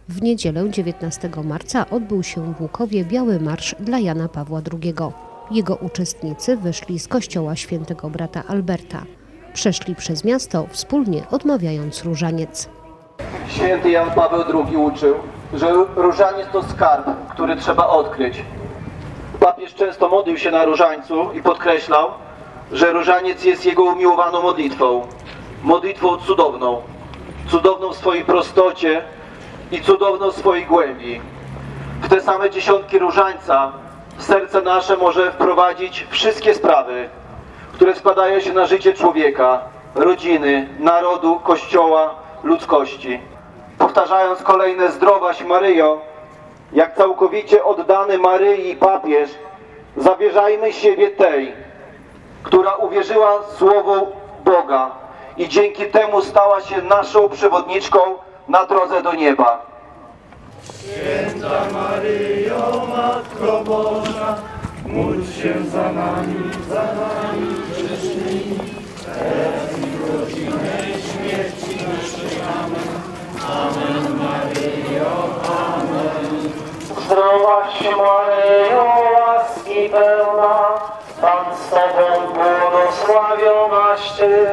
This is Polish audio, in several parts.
W niedzielę 19 marca odbył się w Łukowie Biały Marsz dla Jana Pawła II. Jego uczestnicy wyszli z kościoła świętego brata Alberta. Przeszli przez miasto, wspólnie odmawiając różaniec. Święty Jan Paweł II uczył, że różaniec to skarb, który trzeba odkryć. Papież często modlił się na różańcu i podkreślał, że różaniec jest jego umiłowaną modlitwą. Modlitwą cudowną. Cudowną w swojej prostocie i cudowną w swojej głębi. W te same dziesiątki różańca serce nasze może wprowadzić wszystkie sprawy, które składają się na życie człowieka, rodziny, narodu, kościoła, ludzkości. Powtarzając kolejne zdrowaś Maryjo, jak całkowicie oddany Maryi papież, zawierzajmy siebie tej, która uwierzyła słowu Boga i dzięki temu stała się naszą przewodniczką na drodze do nieba. Święta Maryjo, Matko Boża, módl się za nami grzesznymi, teraz i w godzinę śmierci naszej. Amen. Amen, Maryjo, amen. Zdrowaś Maryjo, łaski pełna, Pan z Tobą, błogosławionaś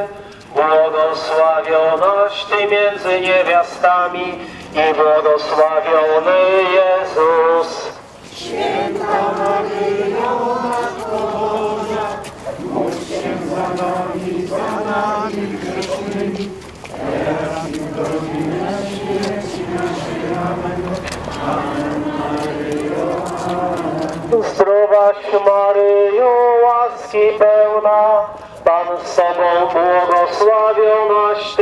Ty między niewiastami i błogosławiony Jezus. Święta Maryjo, Matko Boża, módl się za nami grzesznymi, teraz i w godzinę śmierci naszej. Amen. Amen, Maryjo, amen. Zdrowaś Maryjo, łaski pełna, Pan z Tobą, błogosławionaś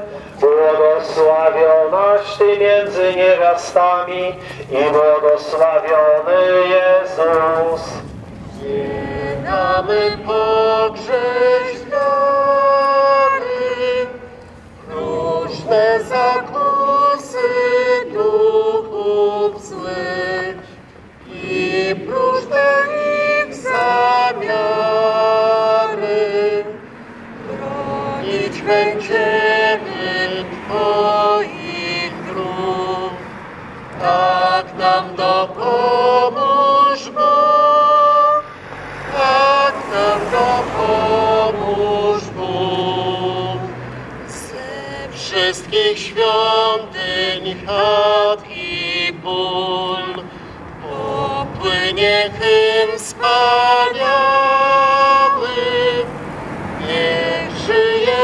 Ty między niewiastami i błogosławiony Jezus. Nie damy pogrzeć wiary, różne zakusy duchów złych i próżne ich zamiary. Bronić będziemy Twoich dróg, tak nam dopomóż Bóg, tak nam dopomóż Bóg. Ze wszystkich świątyń, chat i ból popłynie hymn wspaniały. Niech żyje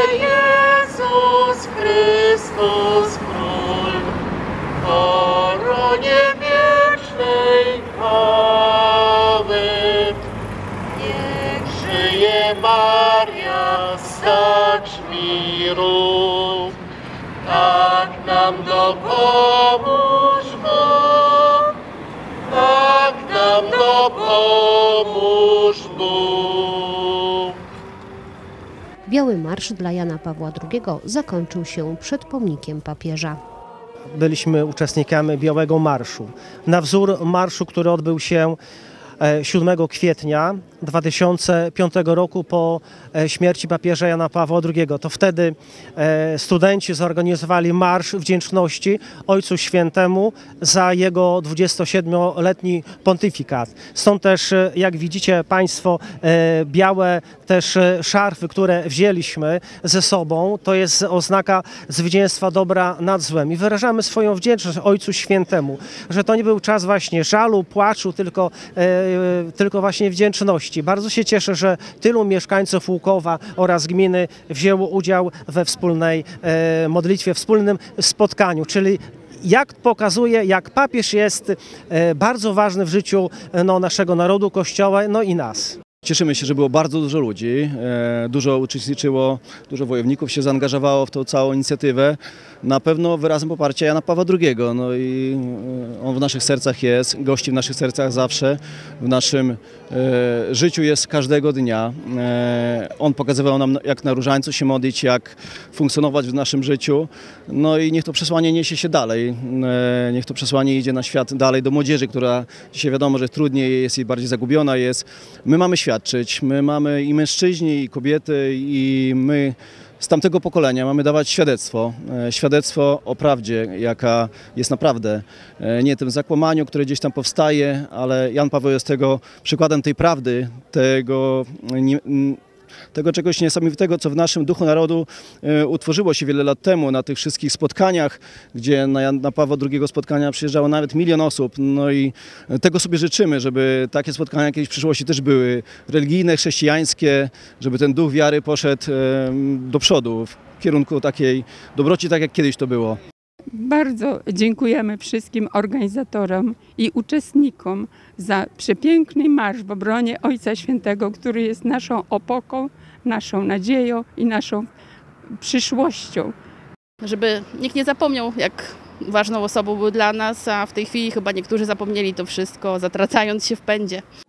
Jezus Chrystus Król, w koronie wiecznej chwały. Niech żyje Maria, stacz miru, tak nam dopomóż Bóg, tak nam dopomóż Bóg. Biały Marsz dla Jana Pawła II zakończył się przed pomnikiem papieża. Byliśmy uczestnikami Białego Marszu. Na wzór marszu, który odbył się 7 kwietnia 2005 roku po śmierci papieża Jana Pawła II. To wtedy studenci zorganizowali marsz wdzięczności Ojcu Świętemu za jego 27-letni pontyfikat. Stąd też, jak widzicie Państwo, białe też szarfy, które wzięliśmy ze sobą, to jest oznaka zwycięstwa dobra nad złem. I wyrażamy swoją wdzięczność Ojcu Świętemu, że to nie był czas właśnie żalu, płaczu, tylko właśnie wdzięczności. Bardzo się cieszę, że tylu mieszkańców Łukowa oraz gminy wzięło udział we wspólnej modlitwie, wspólnym spotkaniu, czyli jak pokazuje, jak papież jest bardzo ważny w życiu naszego narodu, Kościoła, i nas. Cieszymy się, że było bardzo dużo ludzi, dużo uczestniczyło, dużo wojowników się zaangażowało w tą całą inicjatywę. Na pewno wyrazem poparcia Jana Pawła II. No i on w naszych sercach jest, gości w naszych sercach zawsze, w naszym życiu jest każdego dnia. On pokazywał nam, jak na różańcu się modlić, jak funkcjonować w naszym życiu. No i niech to przesłanie niesie się dalej. Niech to przesłanie idzie na świat dalej do młodzieży, która dzisiaj wiadomo, że trudniej jest i bardziej zagubiona jest. My mamy świadczyć, my mamy i mężczyźni, i kobiety, i my z tamtego pokolenia mamy dawać świadectwo o prawdzie, jaka jest naprawdę, nie tym zakłamaniu, które gdzieś tam powstaje, ale Jan Paweł jest tego przykładem tej prawdy, tego czegoś niesamowitego, co w naszym duchu narodu utworzyło się wiele lat temu na tych wszystkich spotkaniach, gdzie na Jana Pawła II spotkania przyjeżdżało nawet 1 000 000 osób. No i tego sobie życzymy, żeby takie spotkania kiedyś w przyszłości też były religijne, chrześcijańskie, żeby ten duch wiary poszedł do przodu w kierunku takiej dobroci, tak jak kiedyś to było. Bardzo dziękujemy wszystkim organizatorom i uczestnikom za przepiękny marsz w obronie Ojca Świętego, który jest naszą opoką, naszą nadzieją i naszą przyszłością. Żeby nikt nie zapomniał, jak ważną osobą był dla nas, a w tej chwili chyba niektórzy zapomnieli to wszystko, zatracając się w pędzie.